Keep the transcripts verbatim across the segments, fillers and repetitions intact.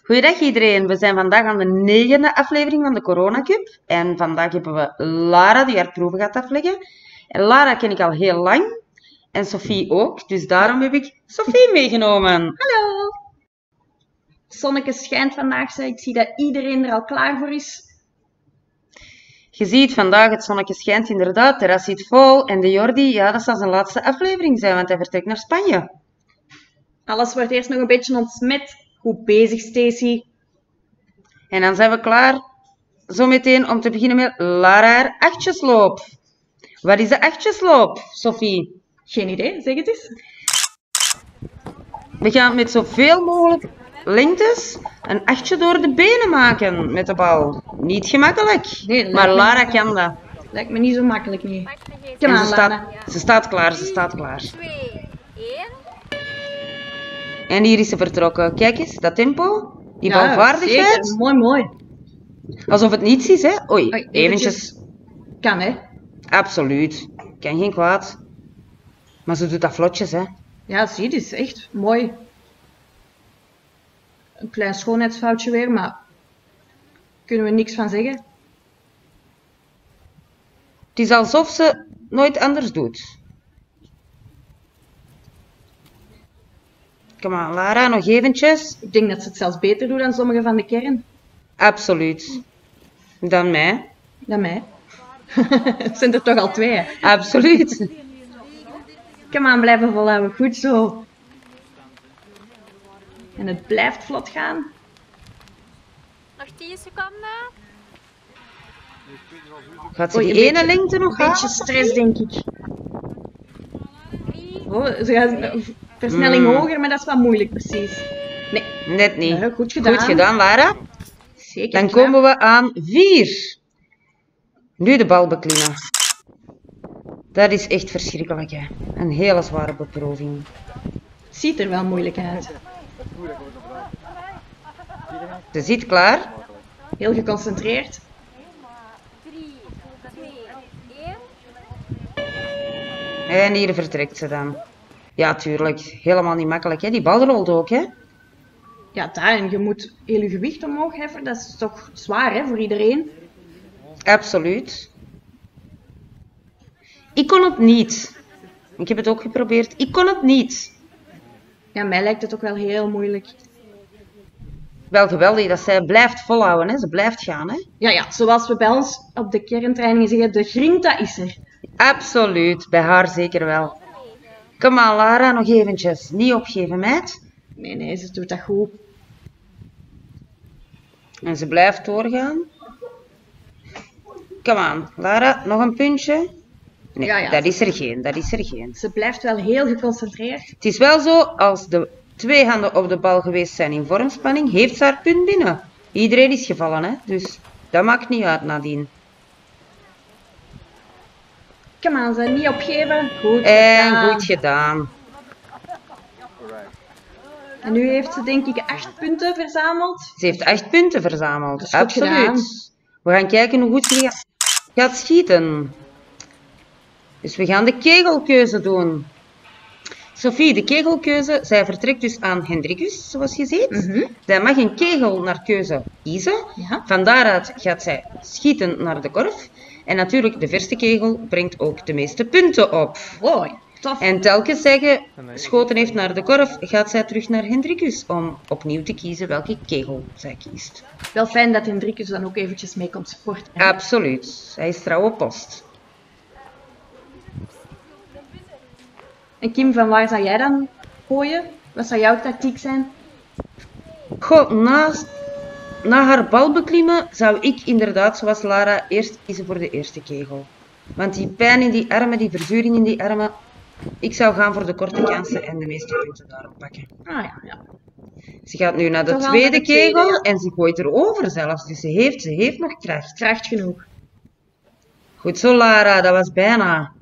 Goeiedag iedereen, we zijn vandaag aan de negende aflevering van de Corona Cup. En vandaag hebben we Lara die haar proeven gaat afleggen. En Lara ken ik al heel lang. En Sophie ook, dus daarom heb ik Sophie meegenomen. Hallo! Het zonnetje schijnt vandaag, zeg. Ik zie dat iedereen er al klaar voor is. Je ziet vandaag, het zonnetje schijnt inderdaad, het terras zit vol. En de Jordi, ja, dat zal zijn laatste aflevering zijn, want hij vertrekt naar Spanje. Alles wordt eerst nog een beetje ontsmet. Goed bezig, Stacey. En dan zijn we klaar, zometeen, om te beginnen met Lara haar achtjesloop. Wat is de achtjesloop, Sophie? Geen idee, zeg het eens. We gaan met zoveel mogelijk lengtes een achtje door de benen maken met de bal. Niet gemakkelijk, Nee, dat maar lijkt me Lara niet. kan dat. Lijkt me niet zo makkelijk, nee. Kom En aan, ze Lara. staat, ze staat klaar, ze staat klaar. twee, één. En hier is ze vertrokken. Kijk eens, dat tempo, die Ja, balvaardigheid. zeker. Mooi, mooi. Alsof het niets is, hè? Oei, Oei, eventjes. Kan, hè? Absoluut. Kan geen kwaad. Maar ze doet dat vlotjes, hè? Ja, zie, dit is echt mooi. Een klein schoonheidsfoutje weer, maar kunnen we niks van zeggen. Het is alsof ze nooit anders doet. Kom aan, Lara, nog eventjes. Ik denk dat ze het zelfs beter doen dan sommige van de kern. Absoluut. Dan mij. Dan mij. Het zijn er toch al twee, hè? Absoluut. Kom aan, blijven volhouden. Goed zo. En het blijft vlot gaan. Nog tien seconden. Gaat ze Oei, die een ene beetje- lengte nog Een beetje halen? stress, denk ik. drie, Oh, ze gaat een versnelling Mm. hoger, maar dat is wel moeilijk, precies. Nee, Net niet. ja, goed gedaan. Goed gedaan, Lara. Zeker. Dan knap. komen we aan vier. Nu de bal beklimmen. Dat is echt verschrikkelijk, hè. Een hele zware beproeving. Ziet er wel moeilijk uit. Ze zit klaar. Heel geconcentreerd. drie, twee, één. En hier vertrekt ze dan. Ja, tuurlijk. Helemaal niet makkelijk, hè. Die bal rolt ook, hè. Ja, daar. En je moet heel je gewicht omhoog heffen. Dat is toch zwaar, hè, voor iedereen. Absoluut. Ik kon het niet. Ik heb het ook geprobeerd. Ik kon het niet. Ja, mij lijkt het ook wel heel moeilijk. Wel geweldig dat zij blijft volhouden, hè. Ze blijft gaan, hè. Ja, ja, zoals we bij ons op de kerntrainingen zeggen, de grinta is er. Absoluut. Bij haar zeker wel. Kom aan, Lara. Nog eventjes. Niet opgeven, meid. Nee, nee, ze doet dat goed. En ze blijft doorgaan. Kom aan, Lara, nog een puntje? Nee, Ja, ja. dat is er geen, dat is er geen. Ze blijft wel heel geconcentreerd. Het is wel zo, als de twee handen op de bal geweest zijn in vormspanning, heeft ze haar punt binnen. Iedereen is gevallen, hè? Dus dat maakt niet uit nadien. Kom aan, ze niet opgeven. Goed En gedaan. goed gedaan. En nu heeft ze denk ik acht punten verzameld. Ze heeft acht punten verzameld, Dat is goed absoluut. gedaan. We gaan kijken hoe goed ze ga- gaat schieten. Dus we gaan de kegelkeuze doen. Sophie, de kegelkeuze, zij vertrekt dus aan Hendrikus, zoals je ziet. Mhm. Zij mag een kegel naar keuze kiezen. Ja. Van daaruit gaat zij schieten naar de korf. En natuurlijk, de verste kegel brengt ook de meeste punten op. Mooi, tof. En telkens zij geschoten heeft naar de korf, gaat zij terug naar Hendrikus om opnieuw te kiezen welke kegel zij kiest. Wel fijn dat Hendrikus dan ook eventjes mee komt supporten. hè? Absoluut. Hij is trouwe post. En Kim, van waar zou jij dan gooien? Wat zou jouw tactiek zijn? Goh, na, na haar bal beklimmen zou ik inderdaad, zoals Lara, eerst kiezen voor de eerste kegel. Want die pijn in die armen, die verzuring in die armen, ik zou gaan voor de korte kansen en de meeste punten daarop pakken. Ah ja, ja. Ze gaat nu naar de Toch wel tweede naar de tweede, kegel ja. en ze gooit erover zelfs. Dus ze heeft, ze heeft nog kracht. Kracht genoeg. Goed zo, Lara, dat was bijna.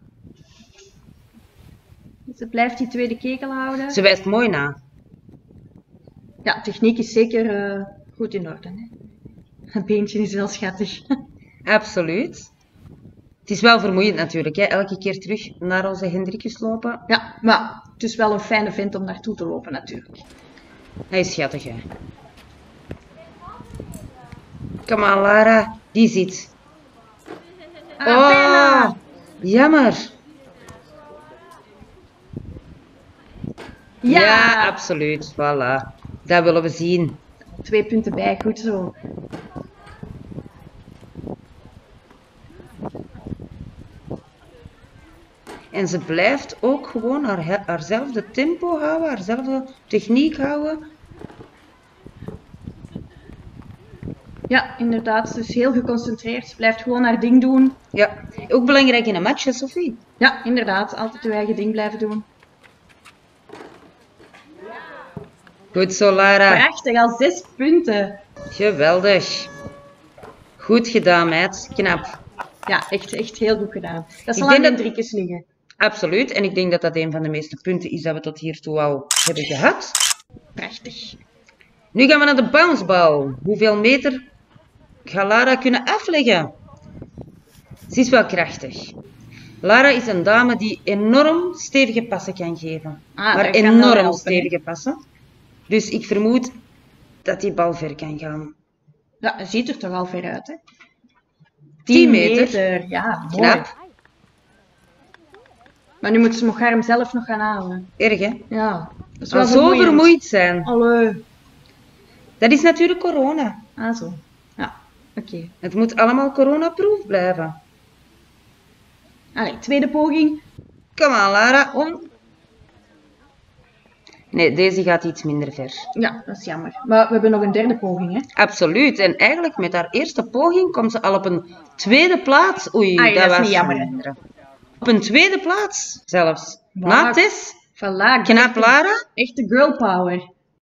Ze blijft die tweede kegel houden. Ze wijst mooi na. Ja, techniek is zeker eh, goed in orde. Hè? Het beentje is wel schattig. Absoluut. Het is wel vermoeiend natuurlijk, hè? Elke keer terug naar onze Hendrikus lopen. Ja, maar het is wel een fijne vent om naartoe te lopen natuurlijk. Hij is schattig, hè. Kom aan, Lara. Die zit. Ah, Oh, bijna. jammer. Ja. Ja, absoluut. Voilà. Dat willen we zien. Twee punten bij, goed zo. En ze blijft ook gewoon haar, haarzelfde tempo houden, haarzelfde techniek houden. Ja, inderdaad. Ze is heel geconcentreerd. Ze blijft gewoon haar ding doen. Ja, ook belangrijk in een match, hè, Sophie? Ja, inderdaad. Altijd je eigen ding blijven doen. Goed zo, Lara. Prachtig, al zes punten. Geweldig. Goed gedaan, meid. Knap. Ja, echt, echt heel goed gedaan. Dat Ik zal denk aan de dat- drieën liggen. Absoluut. En ik denk dat dat een van de meeste punten is dat we tot hiertoe al hebben gehad. Prachtig. Nu gaan we naar de bouncebal. Hoeveel meter gaat Lara kunnen afleggen? Ze is wel krachtig. Lara is een dame die enorm stevige passen kan geven. Ah, maar dat kan wel enorm helpen, hè. stevige passen. Dus ik vermoed dat die bal ver kan gaan. Ja, het ziet er toch al ver uit, hè? tien meter. Ja, mooi. Knap. Maar nu moet ze nog haar zelf nog gaan halen. Erg, hè? Ja, dat is Zal wel zo vermoeiend. vermoeid zijn. Allee. Dat is natuurlijk corona. Ah, zo. Ja, oké. Het moet allemaal coronaproof blijven. Allee, tweede poging. Kom aan, Lara. Om. Nee, deze gaat iets minder ver. Ja, dat is jammer. Maar we hebben nog een derde poging, hè? Absoluut. En eigenlijk met haar eerste poging komt ze al op een tweede plaats. Oei, Ai, dat, dat is was niet jammer, hè. minder. Op een tweede plaats zelfs. Wow. Na Tess. Voilà. Knap, Lara. Echte girl power.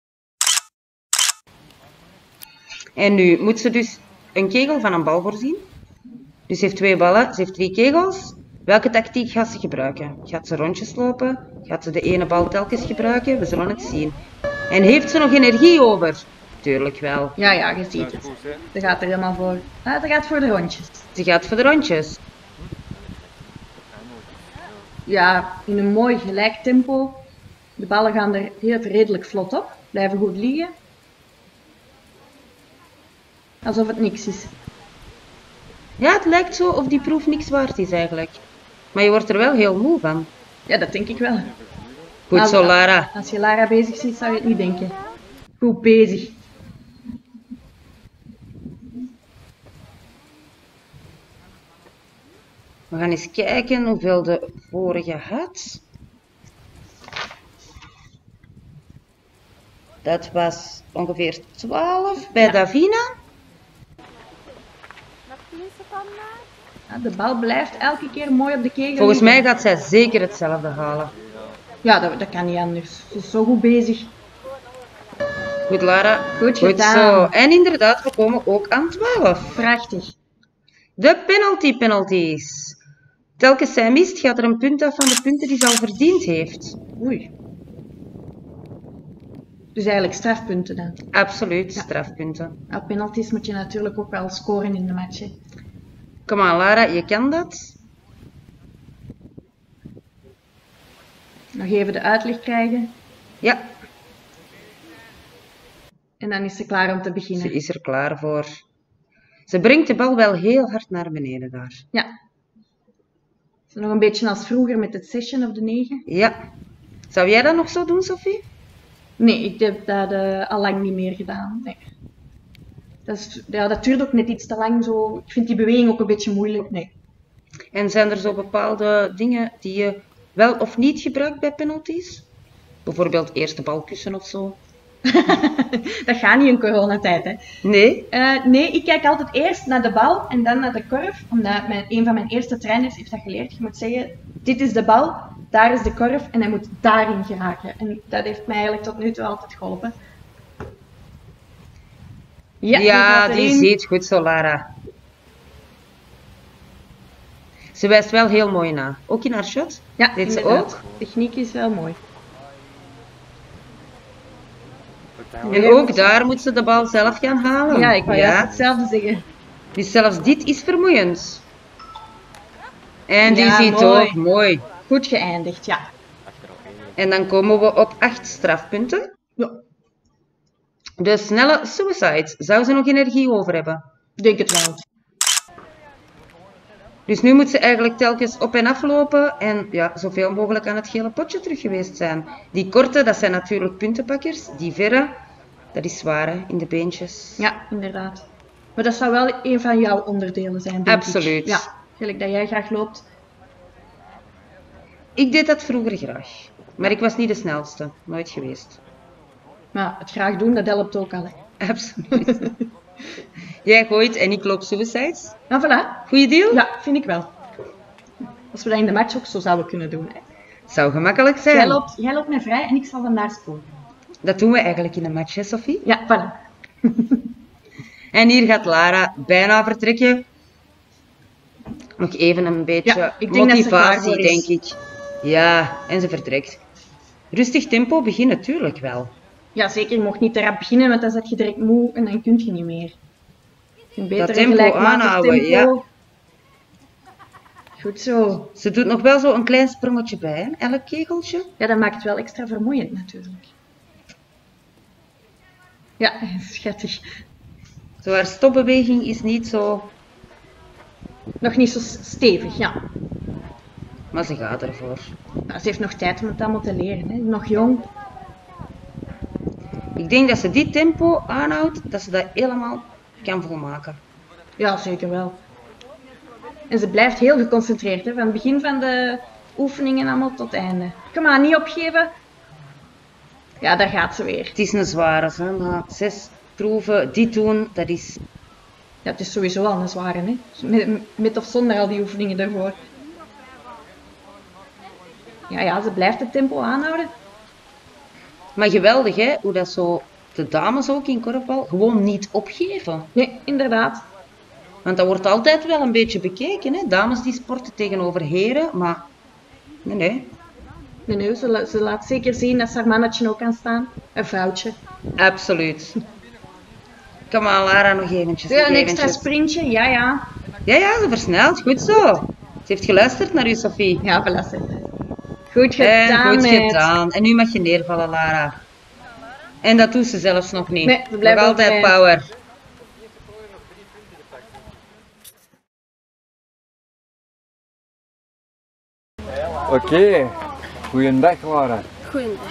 En nu moet ze dus een kegel van een bal voorzien. Dus ze heeft twee ballen, ze heeft drie kegels. Welke tactiek gaat ze gebruiken? Gaat ze rondjes lopen? Gaat ze de ene bal telkens gebruiken? We zullen het zien. En heeft ze nog energie over? Tuurlijk wel. Ja, ja, je ziet het. Ze gaat er helemaal voor. Ah, ze gaat voor de rondjes. Ze gaat voor de rondjes. Ja, in een mooi gelijk tempo. De ballen gaan er heel redelijk vlot op. Blijven goed liggen. Alsof het niks is. Ja, het lijkt zo of die proef niks waard is eigenlijk. Maar je wordt er wel heel moe van. Ja, dat denk ik wel. Goed Als- zo, Lara. Als je Lara bezig ziet, zou je het niet denken. Goed bezig. We gaan eens kijken hoeveel de vorige had. Dat was ongeveer twaalf bij Davina. Nog tien seconden. Ja, de bal blijft elke keer mooi op de kegel Volgens mij liggen. gaat zij zeker hetzelfde halen. Ja, dat, dat kan niet anders. Ze is zo goed bezig. Goed, Lara. Goed Goed gedaan. zo. En inderdaad, we komen ook aan twaalf. Prachtig. De penalty penalties. Telkens zij mist, gaat er een punt af van de punten die ze al verdiend heeft. Oei. Dus eigenlijk strafpunten dan. Absoluut, strafpunten. Op penalties moet je natuurlijk ook wel scoren in de match. Hè. Kom aan, Lara, je kan dat. Nog even de uitleg krijgen. Ja, En dan is ze klaar om te ze beginnen. is er klaar voor. Ze brengt de bal wel heel hard naar beneden daar. Ja. Is nog een beetje als vroeger met het session op de negen. Ja. Zou jij dat nog zo doen, Sophie? Nee, ik heb dat uh, al lang niet meer gedaan. Nee. Dat, is, ja, dat duurt ook net iets te lang zo. Ik vind die beweging ook een beetje moeilijk. Nee. En zijn er zo bepaalde dingen die je wel of niet gebruikt bij penalties? Bijvoorbeeld eerste balkussen of zo? Dat gaat niet in coronatijd, hè. Nee? Uh, nee, ik kijk altijd eerst naar de bal en dan naar de korf. Omdat mijn, een van mijn eerste trainers heeft dat geleerd. Je moet zeggen, dit is de bal, daar is de korf en hij moet daarin geraken. En dat heeft mij eigenlijk tot nu toe altijd geholpen. Ja, die, Ja, gaat die erin. ziet goed zo, Lara. Ze wijst wel heel mooi na. Ook in haar shot? Ja, Deed ze inderdaad. ook? Techniek is wel mooi. En ook daar moet ze de bal zelf gaan halen. Ja, ik wou juist ja. hetzelfde zeggen. Dus zelfs dit is vermoeiend. En die Ja, ziet mooi. ook mooi. Goed geëindigd, ja. En dan komen we op acht strafpunten. Ja. De snelle suicide. Zou ze nog energie over hebben? Ik denk het wel. Dus nu moet ze eigenlijk telkens op en aflopen en ja, zoveel mogelijk aan het gele potje terug geweest zijn. Die korte, dat zijn natuurlijk puntenpakkers. Die verre, dat is zwaar hè, in de beentjes. Ja, inderdaad. Maar dat zou wel een van jouw onderdelen zijn, denk Absoluut. ik. Ja, gelijk dat jij graag loopt. Ik deed dat vroeger graag. Maar ik was niet de snelste. Nooit geweest. Maar het graag doen, dat helpt ook al. Hè. Absoluut. Jij gooit en ik loop suicides. Nou, voilà. Goeie deal? Ja, vind ik wel. Als we dat in de match ook zo zouden kunnen doen. Hè. Zou gemakkelijk zijn. Jij loopt, jij loopt mij vrij en ik zal vandaar sporen. Dat doen we eigenlijk in een match, hè, Sophie? Ja, voilà. En hier gaat Lara bijna vertrekken. Nog even een beetje Ja, ik denk dat ze klaar motivatie, voor is. denk ik. Ja, en ze vertrekt. Rustig tempo begint natuurlijk wel. Ja, zeker. Je mocht niet te rap beginnen, want dan zet je direct moe en dan kun je niet meer. Je kunt beter Dat een tempo gelijkmatig aanhouden, tempo. ja. Goed zo. Ze doet nog wel zo een klein sprongetje bij, hè? Elk kegeltje. Ja, dat maakt het wel extra vermoeiend natuurlijk. Ja, schattig. Zo haar stopbeweging is niet zo, Nog niet zo stevig, ja. maar ze gaat ervoor. Maar ze heeft nog tijd om het allemaal te leren. Hè. Nog jong. Ik denk dat ze dit tempo aanhoudt, dat ze dat helemaal kan volmaken. Ja, zeker wel. En ze blijft heel geconcentreerd, hè, van het begin van de oefeningen allemaal tot het einde. Kom aan, niet opgeven. Ja, daar gaat ze weer. Het is een zware, hè? Maar zes proeven, dit doen, dat is... Ja, het is sowieso al een zware, hè. Met, met of zonder al die oefeningen ervoor. Ja, ja, ze blijft het tempo aanhouden. Maar geweldig, hè? Hoe dat zo de dames ook in korfbal gewoon niet opgeven. Nee, inderdaad. Want dat wordt altijd wel een beetje bekeken, hè? Dames die sporten tegenover heren, maar... Nee, nee. Nee, nee, ze, la- ze laat zeker zien dat ze haar mannetje ook kan staan. Een vrouwtje. Absoluut. Kom aan, Lara, nog eventjes. Ja, nog een extra eventjes. sprintje, ja, ja. Ja, ja, ze versnelt. Goed zo. Ze heeft geluisterd naar u, Sophie. Ja, voilà. ze. Goed En gedaan, goed meid. gedaan. En nu mag je neervallen, Lara. En dat doet ze zelfs nog niet. Nee, ze blijft nog altijd overeind. power. Oké, goeiedag Lara. Goeiedag.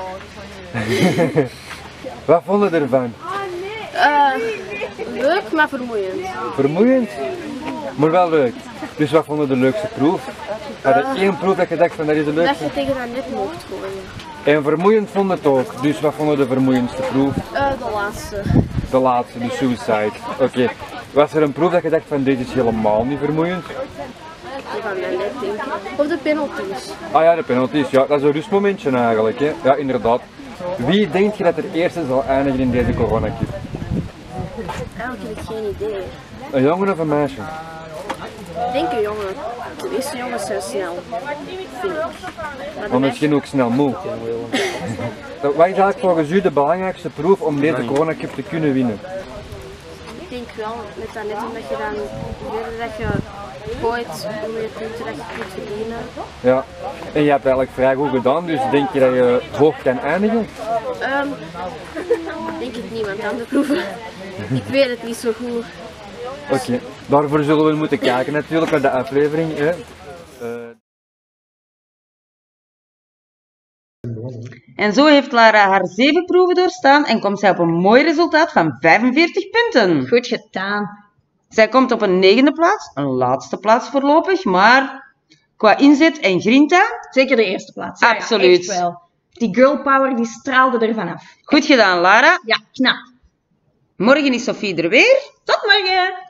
Wat vonden je ervan? Eh, leuk, maar vermoeiend. Vermoeiend, maar wel leuk. Dus wat vonden de leukste proef? Had je één proef dat je dacht van dat is de Dat leukste? je tegen dat net mocht gooien. En vermoeiend vond het ook. Dus wat vonden de vermoeiendste proef? Eh, de laatste. De laatste, de suicide. Oké. Was er een proef dat je dacht van dit is helemaal niet vermoeiend? Die van mij net, denk ik. Of de penalties. Ah ja, de penalties. Ja, dat is een rustmomentje eigenlijk. Hè. Ja, inderdaad. Wie denkt je dat er eerste zal eindigen in deze coronacup? Eigenlijk heb ik geen idee. Een jongen of een meisje? Ik denk een jongen. De meeste jongens zijn snel. Vind ik. Maar de Maar misschien ook snel moe. Wat is eigenlijk volgens u de belangrijkste proef om deze coronacup te kunnen winnen? Ik denk wel, met dat net omdat je dan verder dat je gooit, hoe meer punten dat je kunt verdienen. Ja. En je hebt eigenlijk vrij goed gedaan, dus denk je dat je hoog kan eindigen? Ehm denk ik niet, want andere proeven. Ik weet het niet zo goed. Oké. Daarvoor zullen we moeten kijken natuurlijk naar de aflevering. Hè. Eh, En zo heeft Lara haar zeven proeven doorstaan en komt zij op een mooi resultaat van vijfenveertig punten. Goed gedaan. Zij komt op een negende plaats, een laatste plaats voorlopig, maar qua inzet en grinta, Zeker de eerste plaats. Ja, ja, Absoluut. echt wel. Die girl power die straalde er vanaf. goed gedaan Lara. Ja, knap. Morgen is Sophie er weer. Tot morgen!